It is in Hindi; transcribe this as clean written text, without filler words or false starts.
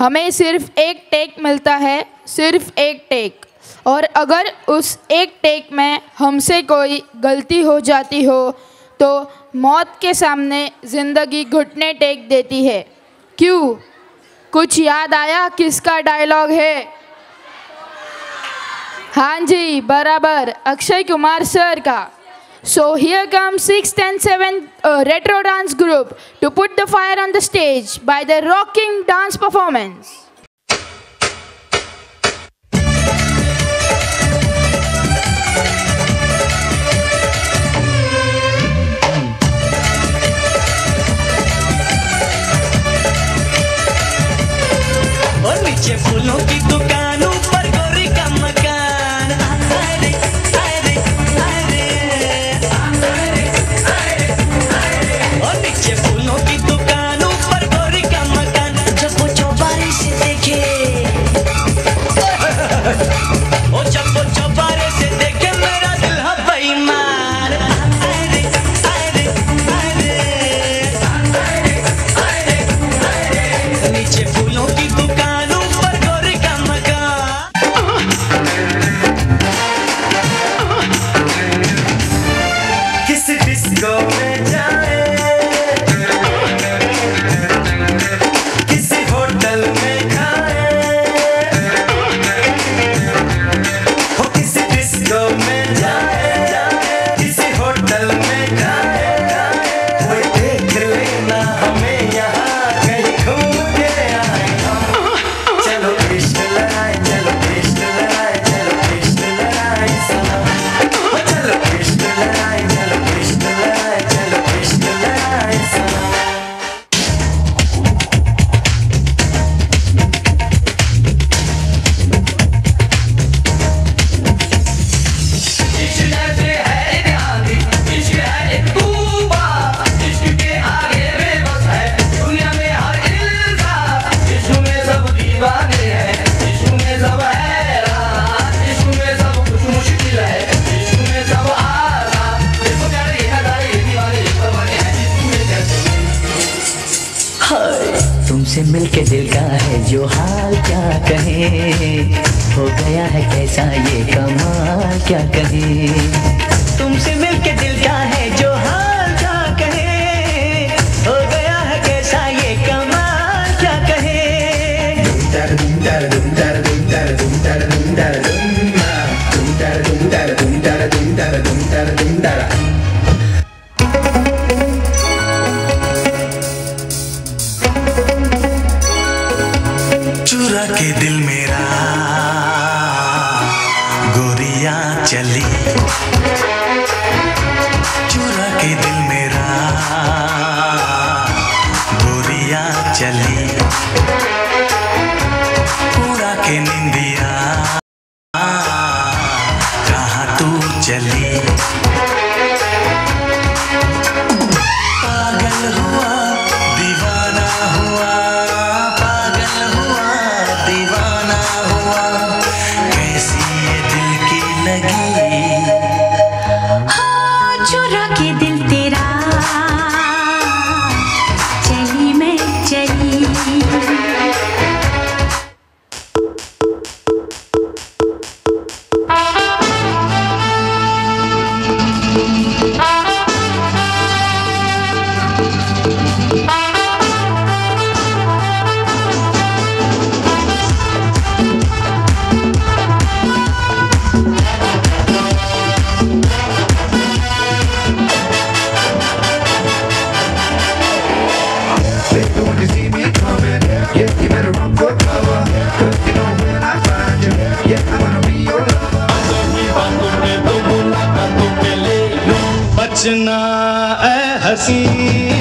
हमें सिर्फ एक टेक मिलता है, सिर्फ एक टेक। और अगर उस एक टेक में हमसे कोई गलती हो जाती हो तो मौत के सामने ज़िंदगी घुटने टेक देती है। क्यों? कुछ याद आया किसका डायलॉग है? हाँ जी, बराबर, अक्षय कुमार सर का। So here comes 6th and 7th retro dance group to put the fire on the stage by their rocking dance performance. और नीचे फूलों की दुकानों पर गोरी का मकान। और नीचे फूलों की दुकानों पर गोरी का मकान। जब वो चौबारे से देखे, ओ जब वो चौबारे से देखे मेरा दिल है बेईमान। नीचे फूलों की दुकानों पर गोरी का मकान। किसी डिस्को में जाए, किसी होटल में खाए, हो किसी डिस्को में जाए, किसी होटल में खाए, कोई देख लेना हमें यहाँ कहीं घूम के आए हम। चलो कृष्ण लड़ाए, चलो कृष्ण लड़ाए, चलो कृष्ण लड़ाए सनम। हो चलो कृष्ण लड़ाए, चलो कृष्ण लड़ाए, चलो कृष्ण लड़ाए सनम। इश्क जैसे है ध्यानी, इश्क है एक तूफान, इश्क के आगे बेबस है दुनिया में हर इंसान। इश्क में सब दीवाने हैं, इश्क में सब हैरान, इश्क में सब कुछ मुश्किल है, इश्क में सब आसान। देखो प्यारे ये नज़ारे, ये दीवाने इस पर बने हैं, इश्क में कैसे। हाय तुमसे मिलके दिल का है जो हाल क्या कहें, हो गया है कैसा ये कमाल क्या कहें। तुमसे मिलके दिल का है जो हाल क्या कहें, हो गया है कैसा ये कमाल क्या कहें। चुरा के दिल मेरा गोरियां चली, चुरा के दिल मेरा गोरियां चली, उड़ा के निंदिया कहाँ तू चली। पागल हुआ दीवाना हुआ, पागल हुआ दीवाना हुआ, कैसी ये दिल की लगी। हाँ चुरा के दिल तेरा चली मैं चली। बचना ऐ हसी